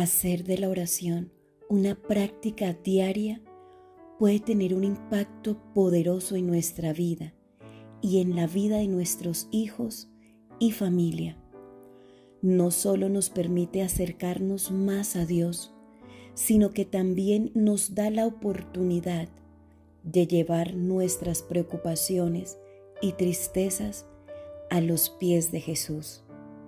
Hacer de la oración una práctica diaria puede tener un impacto poderoso en nuestra vida y en la vida de nuestros hijos y familia. No solo nos permite acercarnos más a Dios, sino que también nos da la oportunidad de llevar nuestras preocupaciones y tristezas a los pies de Jesús.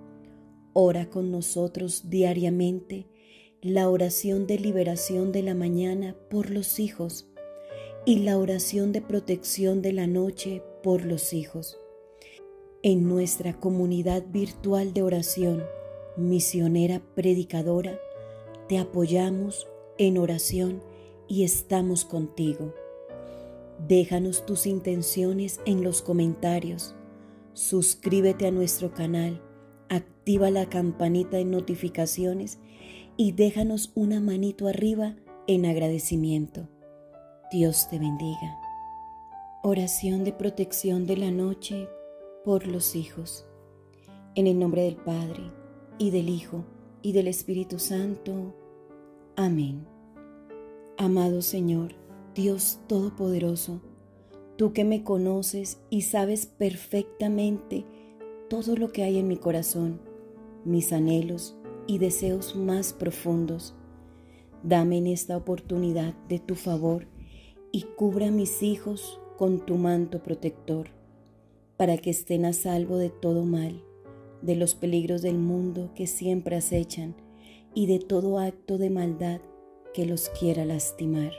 Ora con nosotros diariamente la oración de liberación de la mañana por los hijos y la oración de protección de la noche por los hijos. En nuestra comunidad virtual de oración, Misionera Predicadora, te apoyamos en oración y estamos contigo. Déjanos tus intenciones en los comentarios. Suscríbete a nuestro canal, activa la campanita de notificaciones y déjanos una manito arriba en agradecimiento. Dios te bendiga. Oración de protección de la noche por los hijos. En el nombre del Padre, y del Hijo, y del Espíritu Santo. Amén. Amado Señor, Dios Todopoderoso, tú que me conoces y sabes perfectamente todo lo que hay en mi corazón, mis anhelos y deseos más profundos, dame en esta oportunidad de tu favor y cubra a mis hijos con tu manto protector, para que estén a salvo de todo mal, de los peligros del mundo que siempre acechan y de todo acto de maldad que los quiera lastimar.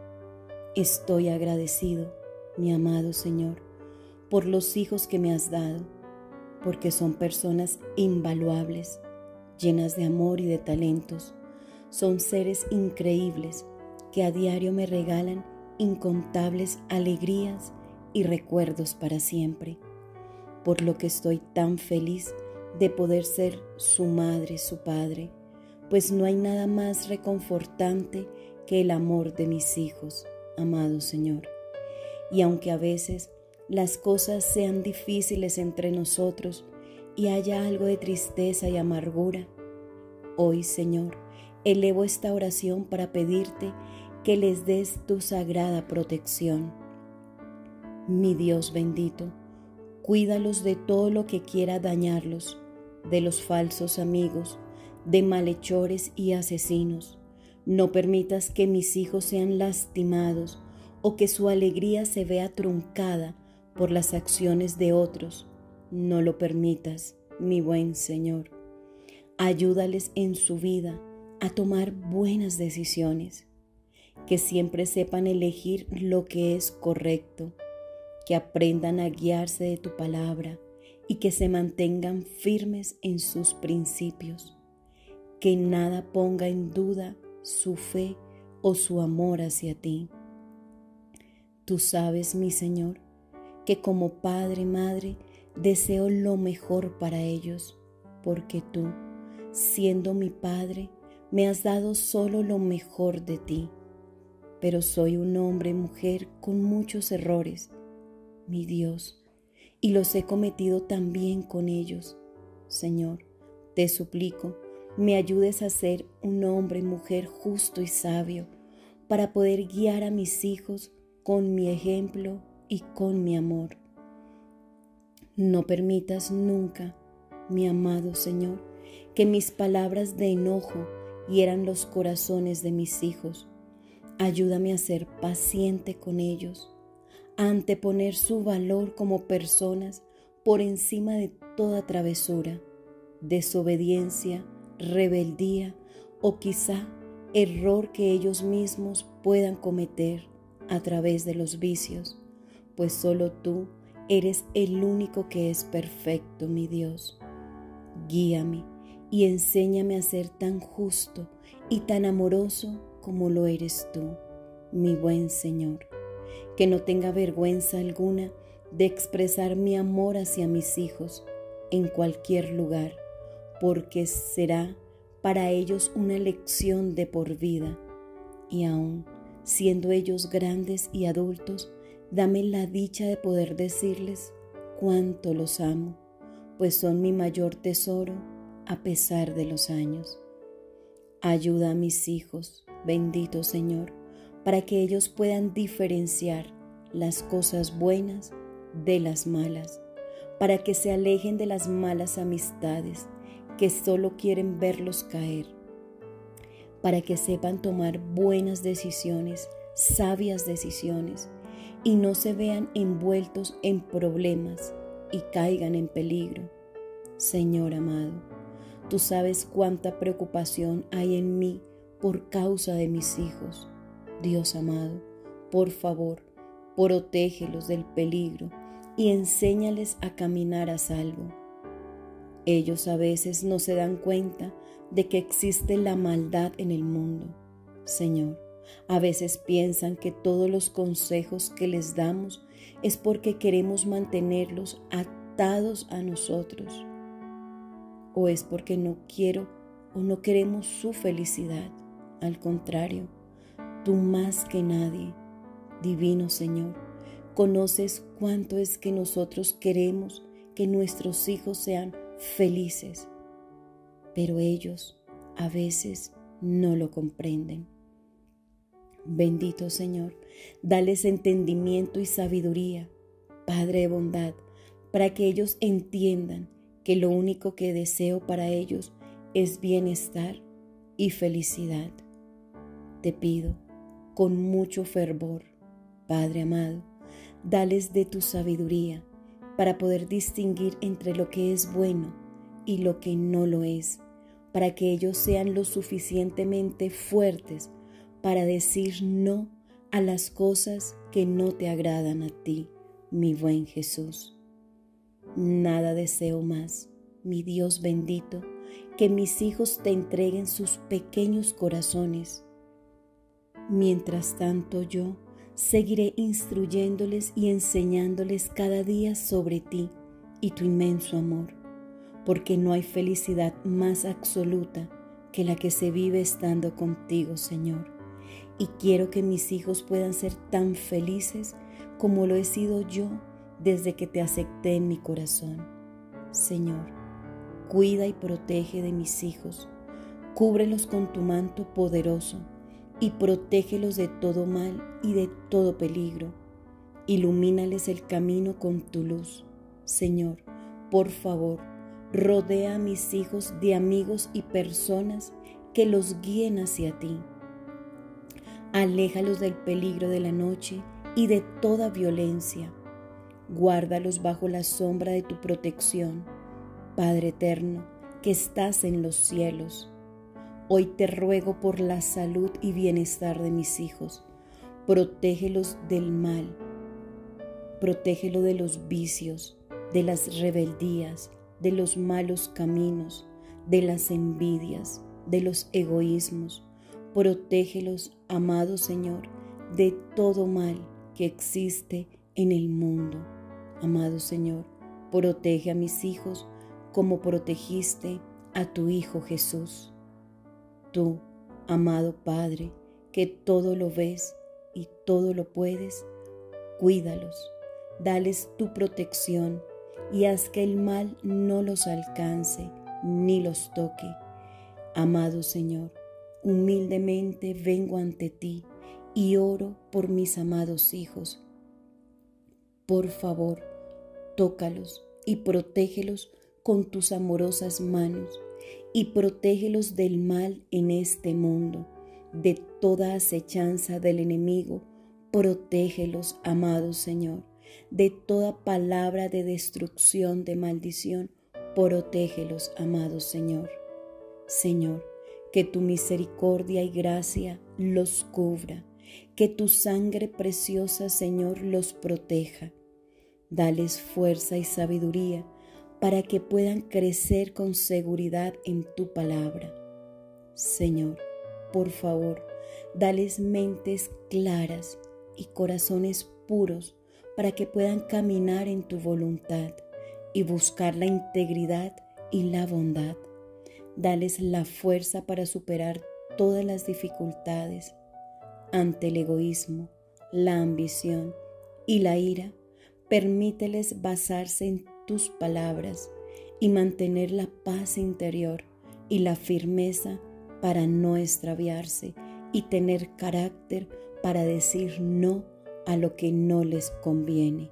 Estoy agradecido, mi amado Señor, por los hijos que me has dado, porque son personas invaluables, llenas de amor y de talentos. Son seres increíbles que a diario me regalan incontables alegrías y recuerdos para siempre, por lo que estoy tan feliz de poder ser su madre, su padre, pues no hay nada más reconfortante que el amor de mis hijos, amado Señor. Y aunque a veces las cosas sean difíciles entre nosotros y haya algo de tristeza y amargura, hoy, Señor, elevo esta oración para pedirte que les des tu sagrada protección. Mi Dios bendito, cuídalos de todo lo que quiera dañarlos, de los falsos amigos, de malhechores y asesinos. No permitas que mis hijos sean lastimados o que su alegría se vea truncada por las acciones de otros. No lo permitas, mi buen Señor. Ayúdales en su vida a tomar buenas decisiones, que siempre sepan elegir lo que es correcto, que aprendan a guiarse de tu palabra y que se mantengan firmes en sus principios, que nada ponga en duda su fe o su amor hacia ti. Tú sabes, mi Señor, que como padre y madre deseo lo mejor para ellos, porque tú, siendo mi Padre, me has dado solo lo mejor de ti. Pero soy un hombre y mujer con muchos errores, mi Dios, y los he cometido también con ellos. Señor, te suplico, me ayudes a ser un hombre y mujer justo y sabio, para poder guiar a mis hijos con mi ejemplo y con mi amor. No permitas nunca, mi amado Señor, que mis palabras de enojo hieran los corazones de mis hijos. Ayúdame a ser paciente con ellos, a anteponer su valor como personas por encima de toda travesura, desobediencia, rebeldía o quizá error que ellos mismos puedan cometer a través de los vicios, pues solo tú eres el único que es perfecto, mi Dios. Guíame y enséñame a ser tan justo y tan amoroso como lo eres tú, mi buen Señor, que no tenga vergüenza alguna de expresar mi amor hacia mis hijos en cualquier lugar, porque será para ellos una lección de por vida. Y aún siendo ellos grandes y adultos, dame la dicha de poder decirles cuánto los amo, pues son mi mayor tesoro a pesar de los años. Ayuda a mis hijos, bendito Señor, para que ellos puedan diferenciar las cosas buenas de las malas, para que se alejen de las malas amistades que solo quieren verlos caer, para que sepan tomar buenas decisiones, sabias decisiones, y no se vean envueltos en problemas y caigan en peligro. Señor amado, tú sabes cuánta preocupación hay en mí por causa de mis hijos. Dios amado, por favor, protégelos del peligro y enséñales a caminar a salvo. Ellos a veces no se dan cuenta de que existe la maldad en el mundo. Señor, a veces piensan que todos los consejos que les damos es porque queremos mantenerlos atados a nosotros, o es porque no quiero o no queremos su felicidad. Al contrario, tú más que nadie, divino Señor, conoces cuánto es que nosotros queremos que nuestros hijos sean felices, pero ellos a veces no lo comprenden. Bendito Señor, dales entendimiento y sabiduría, Padre de bondad, para que ellos entiendan que lo único que deseo para ellos es bienestar y felicidad. Te pido con mucho fervor, Padre amado, dales de tu sabiduría para poder distinguir entre lo que es bueno y lo que no lo es, para que ellos sean lo suficientemente fuertes para decir no a las cosas que no te agradan a ti, mi buen Jesús. Nada deseo más, mi Dios bendito, que mis hijos te entreguen sus pequeños corazones. Mientras tanto yo seguiré instruyéndoles y enseñándoles cada día sobre ti y tu inmenso amor, porque no hay felicidad más absoluta que la que se vive estando contigo, Señor. Y quiero que mis hijos puedan ser tan felices como lo he sido yo desde que te acepté en mi corazón. Señor, cuida y protege de mis hijos, cúbrelos con tu manto poderoso y protégelos de todo mal y de todo peligro. Ilumínales el camino con tu luz. Señor, por favor, rodea a mis hijos de amigos y personas que los guíen hacia ti. Aléjalos del peligro de la noche y de toda violencia. Guárdalos bajo la sombra de tu protección, Padre eterno, que estás en los cielos. Hoy te ruego por la salud y bienestar de mis hijos. Protégelos del mal, protégelo de los vicios, de las rebeldías, de los malos caminos, de las envidias, de los egoísmos. Protégelos, amado Señor, de todo mal que existe en el mundo. Amado Señor, protege a mis hijos como protegiste a tu Hijo Jesús. Tú, amado Padre, que todo lo ves y todo lo puedes, cuídalos, dales tu protección y haz que el mal no los alcance ni los toque. Amado Señor, humildemente vengo ante ti y oro por mis amados hijos. Por favor, tócalos y protégelos con tus amorosas manos y protégelos del mal en este mundo, de toda acechanza del enemigo. Protégelos, amado Señor, de toda palabra de destrucción, de maldición. Protégelos, amado Señor. Señor, que tu misericordia y gracia los cubra, que tu sangre preciosa, Señor, los proteja. Dales fuerza y sabiduría para que puedan crecer con seguridad en tu palabra. Señor, por favor, dales mentes claras y corazones puros para que puedan caminar en tu voluntad y buscar la integridad y la bondad. Dales la fuerza para superar todas las dificultades ante el egoísmo, la ambición y la ira. Permíteles basarse en tus palabras y mantener la paz interior y la firmeza para no extraviarse y tener carácter para decir no a lo que no les conviene.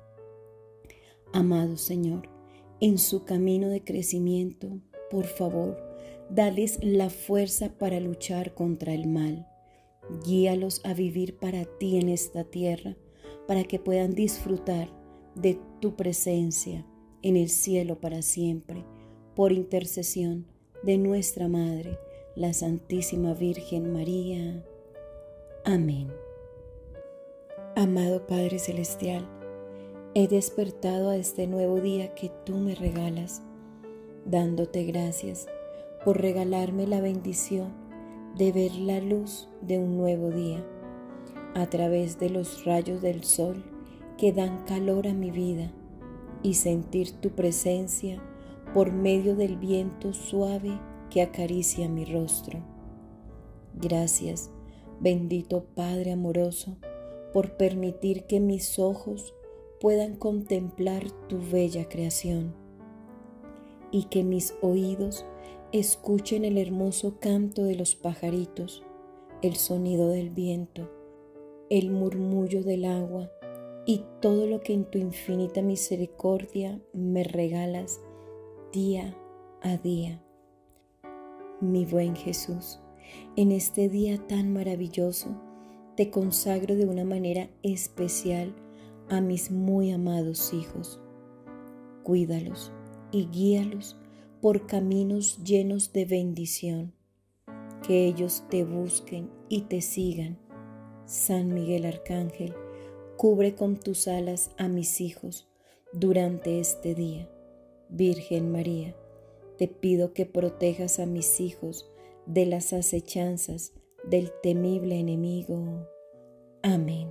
Amado Señor, en su camino de crecimiento, por favor, dales la fuerza para luchar contra el mal. Guíalos a vivir para ti en esta tierra, para que puedan disfrutar de tu presencia en el cielo para siempre, por intercesión de nuestra Madre, la Santísima Virgen María. Amén. Amado Padre Celestial, he despertado a este nuevo día que tú me regalas, dándote gracias por regalarme la bendición de ver la luz de un nuevo día, a través de los rayos del sol que dan calor a mi vida, y sentir tu presencia por medio del viento suave que acaricia mi rostro. Gracias, bendito Padre amoroso, por permitir que mis ojos puedan contemplar tu bella creación y que mis oídos escuchen el hermoso canto de los pajaritos, el sonido del viento, el murmullo del agua y todo lo que en tu infinita misericordia me regalas día a día. Mi buen Jesús, en este día tan maravilloso, te consagro de una manera especial a mis muy amados hijos. Cuídalos y guíalos por caminos llenos de bendición, que ellos te busquen y te sigan. San Miguel Arcángel, cubre con tus alas a mis hijos durante este día. Virgen María, te pido que protejas a mis hijos de las acechanzas del temible enemigo. Amén.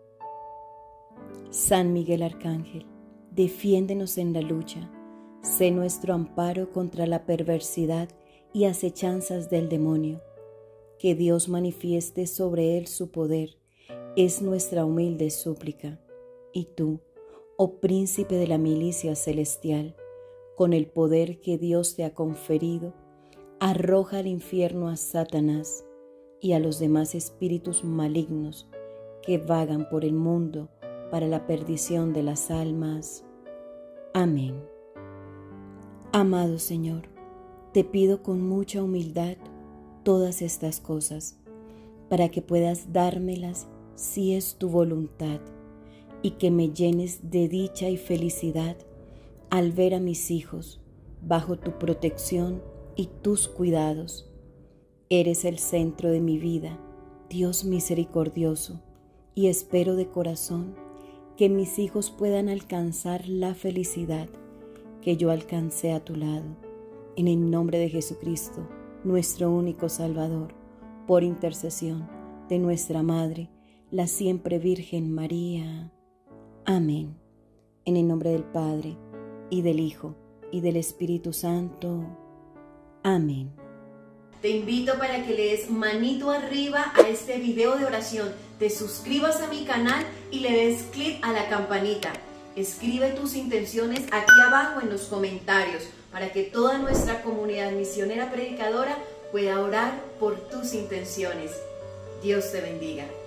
San Miguel Arcángel, defiéndenos en la lucha. Sé nuestro amparo contra la perversidad y acechanzas del demonio. Que Dios manifieste sobre él su poder, es nuestra humilde súplica. Y tú, oh príncipe de la milicia celestial, con el poder que Dios te ha conferido, arroja al infierno a Satanás y a los demás espíritus malignos que vagan por el mundo para la perdición de las almas. Amén. Amado Señor, te pido con mucha humildad todas estas cosas, para que puedas dármelas si es tu voluntad, y que me llenes de dicha y felicidad al ver a mis hijos bajo tu protección y tus cuidados. Eres el centro de mi vida, Dios misericordioso, y espero de corazón que mis hijos puedan alcanzar la felicidad que yo alcancé a tu lado. En el nombre de Jesucristo, nuestro único Salvador, por intercesión de nuestra Madre, la siempre Virgen María. Amén. En el nombre del Padre, y del Hijo, y del Espíritu Santo. Amén. Te invito para que le des manito arriba a este video de oración, te suscribas a mi canal y le des clic a la campanita. Escribe tus intenciones aquí abajo en los comentarios para que toda nuestra comunidad misionera predicadora pueda orar por tus intenciones. Dios te bendiga.